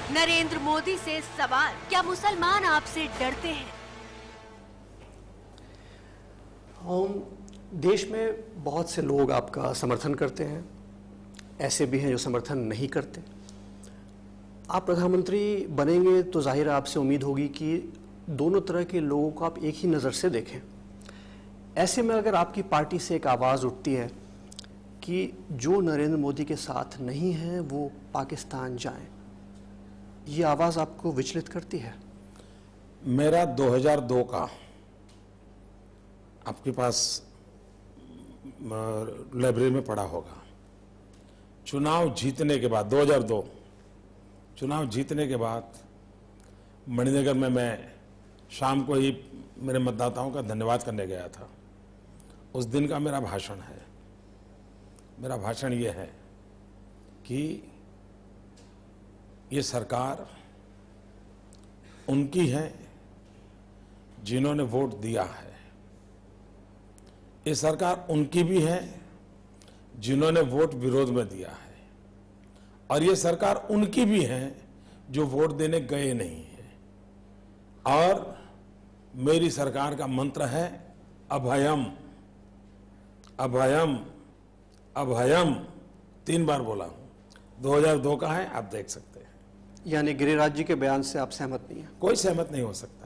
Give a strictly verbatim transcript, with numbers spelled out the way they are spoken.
नरेंद्र मोदी से सवाल, क्या मुसलमान आपसे डरते हैं? हम देश में बहुत से लोग आपका समर्थन करते हैं, ऐसे भी हैं जो समर्थन नहीं करते। आप प्रधानमंत्री बनेंगे तो जाहिर है आपसे उम्मीद होगी कि दोनों तरह के लोगों को आप एक ही नज़र से देखें। ऐसे में अगर आपकी पार्टी से एक आवाज़ उठती है कि जो नरेंद्र मोदी के साथ नहीं है वो पाकिस्तान जाएं, ये आवाज़ आपको विचलित करती है? मेरा दो हज़ार दो का आपके पास लाइब्रेरी में पढ़ा होगा। चुनाव जीतने के बाद दो हज़ार दो चुनाव जीतने के बाद मणिनगर में मैं शाम को ही मेरे मतदाताओं का धन्यवाद करने गया था। उस दिन का मेरा भाषण है मेरा भाषण ये है कि ये सरकार उनकी है जिन्होंने वोट दिया है, ये सरकार उनकी भी है जिन्होंने वोट विरोध में दिया है, और ये सरकार उनकी भी है जो वोट देने गए नहीं है। और मेरी सरकार का मंत्र है अभयम अभयम अभयम, तीन बार बोला हूं। दो हज़ार दो का है, आप देख सकते हैं। यानी गिरिराज जी के बयान से आप सहमत नहीं हैं? कोई सहमत नहीं हो सकता।